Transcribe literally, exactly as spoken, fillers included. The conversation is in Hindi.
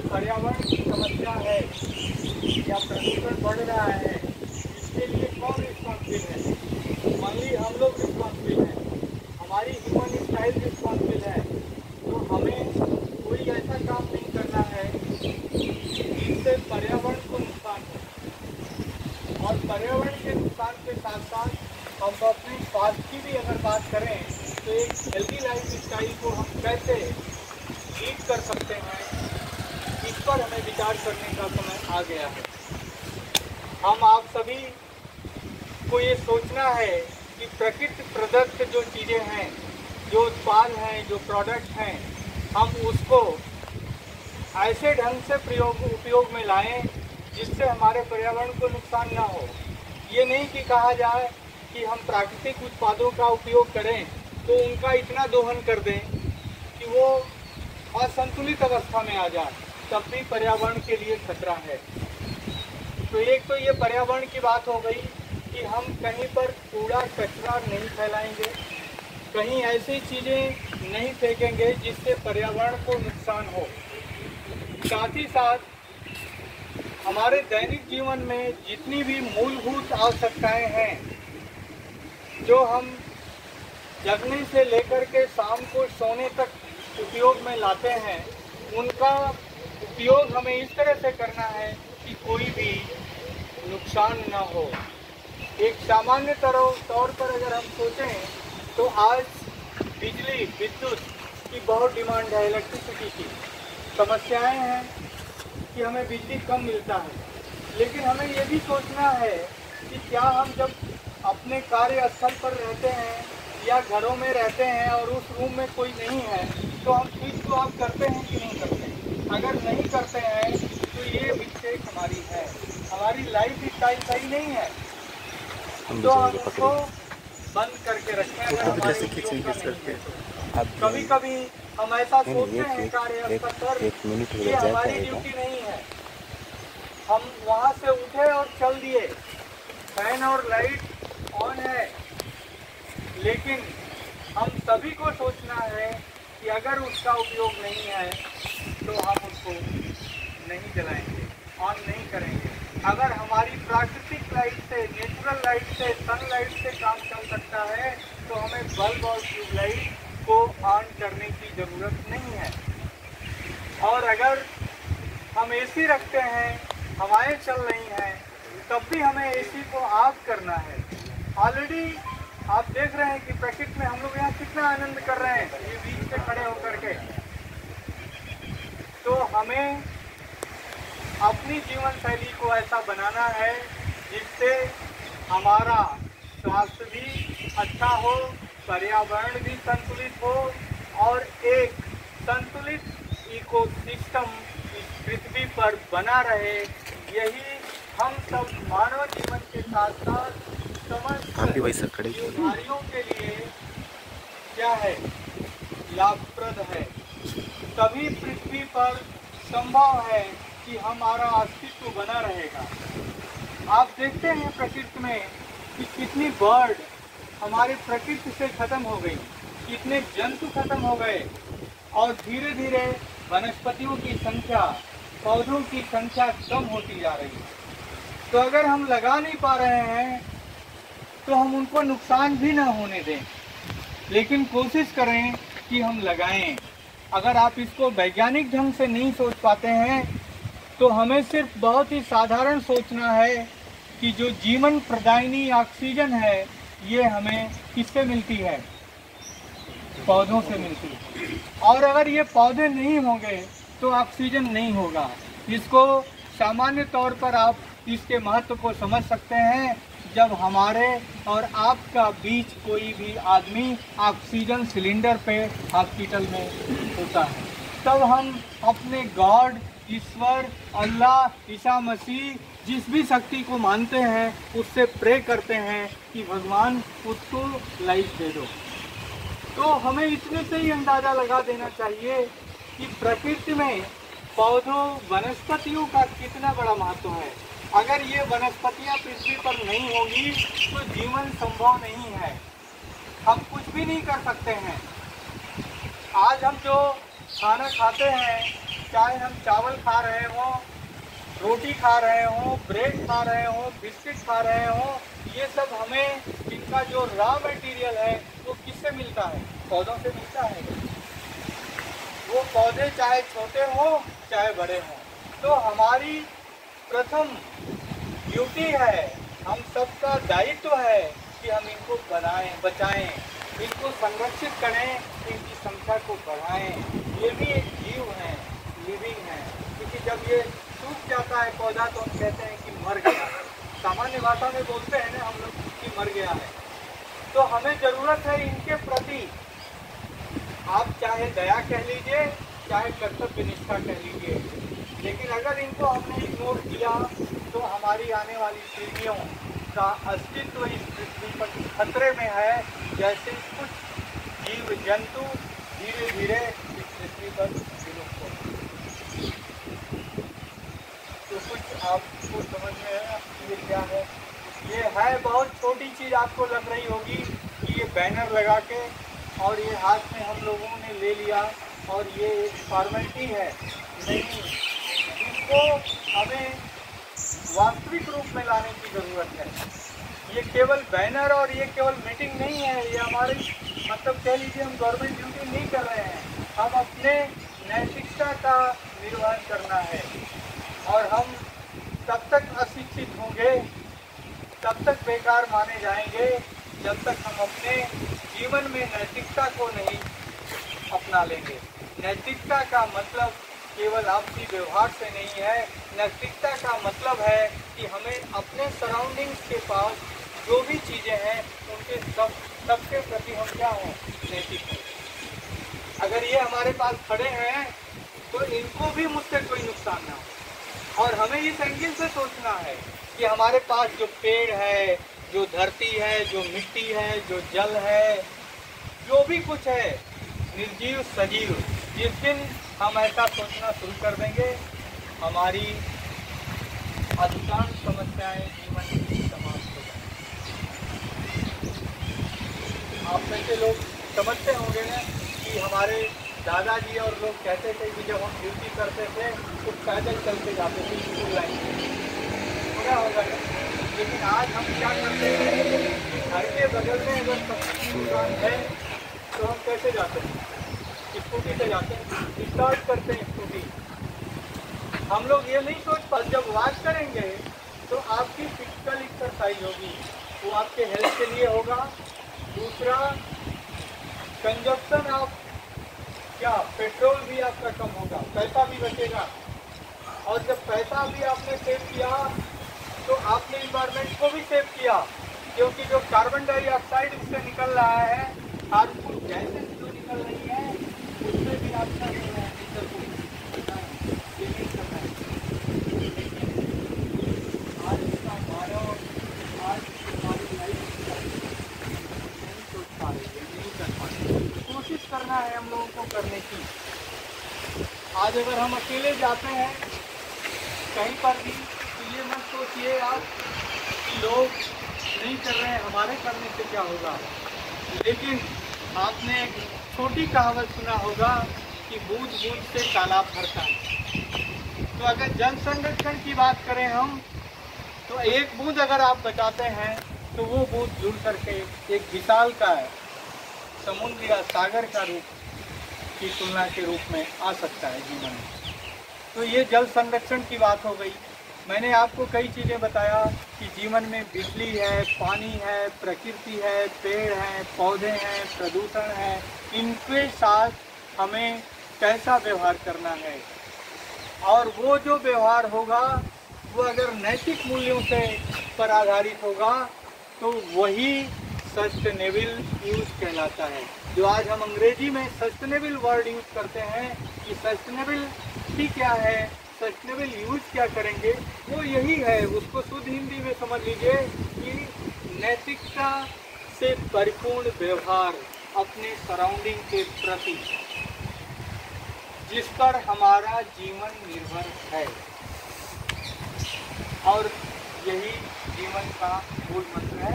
पर्यावरण की समस्या है या प्रदूषण बढ़ रहा है, इसके लिए कौन रिस्पॉन्सिबल है? मान ली हम लोग रिस्पॉन्सिबल हैं, हमारी ह्यूमन स्टाइल रिस्पॉन्सिबल है। तो हमें कोई ऐसा काम नहीं करना है जिससे पर्यावरण को नुकसान हो। और पर्यावरण के नुकसान के साथ साथ हम अपने स्वास्थ्य की भी अगर बात करें तो एक हेल्दी लाइफ स्टाइल को हम कैसे लीड कर सकते हैं, इस पर हमें विचार करने का समय आ गया है। हम आप सभी को ये सोचना है कि प्रकृति प्रदत्त जो चीज़ें हैं, जो उत्पाद हैं, जो प्रोडक्ट हैं, हम उसको ऐसे ढंग से प्रयोग उपयोग में लाएं जिससे हमारे पर्यावरण को नुकसान ना हो। ये नहीं कि कहा जाए कि हम प्राकृतिक उत्पादों का उपयोग करें तो उनका इतना दोहन कर दें कि वो असंतुलित अवस्था में आ जाए, तब भी पर्यावरण के लिए खतरा है। तो एक तो ये पर्यावरण की बात हो गई कि हम कहीं पर कूड़ा कचरा नहीं फैलाएंगे, कहीं ऐसी चीज़ें नहीं फेंकेंगे जिससे पर्यावरण को नुकसान हो। साथ ही साथ हमारे दैनिक जीवन में जितनी भी मूलभूत आवश्यकताएं हैं, जो हम जगने से लेकर के शाम को सोने तक उपयोग में लाते हैं, उनका उपयोग हमें इस तरह से करना है कि कोई भी नुकसान न हो। एक सामान्य तौर पर अगर हम सोचें तो आज बिजली विद्युत की बहुत डिमांड है, इलेक्ट्रिसिटी की समस्याएं हैं कि हमें बिजली कम मिलता है। लेकिन हमें ये भी सोचना है कि क्या हम जब अपने कार्यस्थल पर रहते हैं या घरों में रहते हैं और उस रूम में कोई नहीं है तो हम स्विच को ऑफ करते हैं कि नहीं करते हैं? अगर नहीं करते हैं तो ये मिस्टेक हमारी है, हमारी लाइफ स्टाइल सही नहीं है। तो हम उसको बंद करके रखें अगर हमारे उपयोग का नहीं है। कभी कभी हम ऐसा सोचते हैं कार्यस्थल पर ये हमारी ड्यूटी नहीं है, हम वहाँ से उठे और चल दिए, फैन और लाइट ऑन है, लेकिन हम सभी को सोचना है कि अगर उसका उपयोग नहीं है तो हम उसको नहीं जलाएंगे, ऑन नहीं करेंगे। अगर हमारी प्राकृतिक लाइट से, नेचुरल लाइट से, सनलाइट से काम चल सकता है तो हमें बल्ब और ट्यूबलाइट को ऑन करने की ज़रूरत नहीं है। और अगर हम एसी रखते हैं, हवाएं चल रही हैं, तब भी हमें एसी को ऑफ करना है। ऑलरेडी आप देख रहे हैं कि प्रकृति में हम लोग यहाँ कितना आनंद कर रहे हैं ये बीच पे खड़े होकर के। तो हमें अपनी जीवन शैली को ऐसा बनाना है जिससे हमारा स्वास्थ्य भी अच्छा हो, पर्यावरण भी संतुलित हो और एक संतुलित इकोसिस्टम इस पृथ्वी पर बना रहे। यही हम सब मानव जीवन के साथ साथ समस्त बीमारियों के लिए क्या है, लाभप्रद है। तभी पृथ्वी पर संभव है कि हमारा अस्तित्व बना रहेगा। आप देखते हैं प्रकृति में कि कितनी बर्ड हमारे प्रकृति से खत्म हो गई, कितने जंतु खत्म हो गए और धीरे धीरे वनस्पतियों की संख्या, पौधों की संख्या कम होती जा रही है। तो अगर हम लगा नहीं पा रहे हैं तो हम उनको नुकसान भी ना होने दें, लेकिन कोशिश करें कि हम लगाएं। अगर आप इसको वैज्ञानिक ढंग से नहीं सोच पाते हैं तो हमें सिर्फ बहुत ही साधारण सोचना है कि जो जीवन प्रदायिनी ऑक्सीजन है ये हमें किससे मिलती है? पौधों से मिलती है। और अगर ये पौधे नहीं होंगे तो ऑक्सीजन नहीं होगा। इसको सामान्य तौर पर आप इसके महत्व को समझ सकते हैं जब हमारे और आपका बीच कोई भी आदमी ऑक्सीजन सिलेंडर पे हॉस्पिटल में होता है, तब हम अपने गॉड, ईश्वर, अल्लाह, ईसा मसीह, जिस भी शक्ति को मानते हैं उससे प्रे करते हैं कि भगवान उसको लाइफ दे दो। तो हमें इतने से ही अंदाज़ा लगा देना चाहिए कि प्रकृति में पौधों, वनस्पतियों का कितना बड़ा महत्व है। अगर ये वनस्पतियाँ पृथ्वी पर नहीं होंगी तो जीवन संभव नहीं है, हम कुछ भी नहीं कर सकते हैं। आज हम जो खाना खाते हैं चाहे हम चावल खा रहे हों, रोटी खा रहे हों, ब्रेड खा रहे हों, बिस्किट खा रहे हों, ये सब हमें इनका जो रॉ मटेरियल है वो किससे मिलता है? पौधों से मिलता है। वो पौधे चाहे छोटे हों चाहे बड़े हों। तो हमारी प्रथम ड्यूटी है, हम सबका दायित्व है कि हम इनको बनाएं, बचाएं, इनको संरक्षित करें, इनकी संख्या को बढ़ाएं। ये भी एक जीव है, लिविंग है, क्योंकि जब ये सूख जाता है पौधा तो हम कहते हैं कि मर गया है। सामान्य भाषा में बोलते हैं ना हम लोग कि मर गया है। तो हमें ज़रूरत है इनके प्रति, आप चाहे दया कह लीजिए चाहे कर्तव्य निष्ठा कह लीजिए, लेकिन अगर इनको हमने इग्नोर किया तो हमारी आने वाली पीढ़ियों का अस्तित्व इस पृथ्वी पर खतरे में है। जैसे कुछ जीव जंतु धीरे धीरे इस पृथ्वी पर विलुप्त हो। तो कुछ आपको समझ में है ये क्या है? ये है बहुत छोटी चीज़, आपको लग रही होगी कि ये बैनर लगा के और ये हाथ में हम लोगों ने ले लिया और ये एक फॉर्मेलिटी है। नहीं, इसको हमें वास्तविक रूप में लाने की ज़रूरत है। ये केवल बैनर और ये केवल मीटिंग नहीं है, ये हमारी मतलब कह लीजिए हम गवर्नमेंट ड्यूटी नहीं कर रहे हैं, हम अपने नैतिकता का निर्वहन करना है। और हम तब तक अशिक्षित होंगे, तब तक बेकार माने जाएंगे, जब तक हम अपने जीवन में नैतिकता को नहीं अपना लेंगे। नैतिकता का मतलब केवल आपसी व्यवहार से नहीं है, नैतिकता का मतलब है कि हमें अपने सराउंडिंग्स के पास जो भी चीज़ें हैं उनके सब सबके प्रति हम क्या हों? नैतिक हों। अगर ये हमारे पास खड़े हैं तो इनको भी मुझसे कोई नुकसान ना हो। और हमें इस एंगल से सोचना है कि हमारे पास जो पेड़ है, जो धरती है, जो मिट्टी है, जो जल है, जो भी कुछ है, निर्जीव सजीव, जिस दिन हम ऐसा सोचना शुरू कर देंगे हमारी अधिकांश समस्याएं जीवन की समाप्त हो जाएंगी। आप में से लोग समझते होंगे ना कि हमारे दादाजी और लोग कहते थे कि जब हम ड्यूटी करते थे तो पैदल चलते जाते थे स्कूल लाइन में, होगा होगा। लेकिन आज हम क्या करते हैं, घर के बगल में अगर सब्जी की दुकान है तो हम कैसे जाते हैं? स्कूटी से जाते हैं, स्टार्ट करते हैं स्कूटी। हम लोग ये नहीं सोच पाते जब वॉक करेंगे तो आपकी फिजिकल एक्सरसाइज होगी, वो आपके हेल्थ के लिए होगा। दूसरा, कंजप्शन ऑफ क्या पेट्रोल भी आपका कम होगा, पैसा भी बचेगा। और जब पैसा भी आपने सेव किया तो आपने इन्वायरमेंट को भी सेव किया, क्योंकि जो कार्बन डाइऑक्साइड उससे निकल रहा है, हार्मफुल गैसेस जो निकल रही है, उससे भी आपका जो है नेचर को सेविंग करना है। आज इसका मानव आज हमारी लाइफ नहीं सोच पा रही है, नहीं कर पा रही है। कोशिश करना है हम लोगों को करने की। आज अगर हम अकेले जाते हैं कहीं पर भी तो ये मत सोचिए आप कि लोग नहीं कर रहे हैं, हमारे करने से क्या होगा। लेकिन आपने एक छोटी कहावत सुना होगा कि बूंद बूंद से तालाब भरता है। तो अगर जल संरक्षण की बात करें हम, तो एक बूंद अगर आप बचाते हैं तो वो बूंद जुड़ करके एक विशाल का समुद्र या सागर का रूप की तुलना के रूप में आ सकता है जीवन में। तो ये जल संरक्षण की बात हो गई। मैंने आपको कई चीज़ें बताया कि जीवन में बिजली है, पानी है, प्रकृति है, पेड़ हैं, पौधे हैं, प्रदूषण है, इनके साथ हमें कैसा व्यवहार करना है। और वो जो व्यवहार होगा वो अगर नैतिक मूल्यों से पर आधारित होगा तो वही सस्टेनेबल यूज कहलाता है। जो आज हम अंग्रेजी में सस्टेनेबल वर्ड यूज करते हैं कि सस्टेनेबल ही क्या है, सस्टेनेबल यूज क्या करेंगे, वो यही है। उसको शुद्ध हिंदी में समझ लीजिए कि नैतिकता से परिपूर्ण व्यवहार अपने सराउंडिंग के प्रति, जिस पर हमारा जीवन निर्भर है। और यही जीवन का मूल मंत्र है।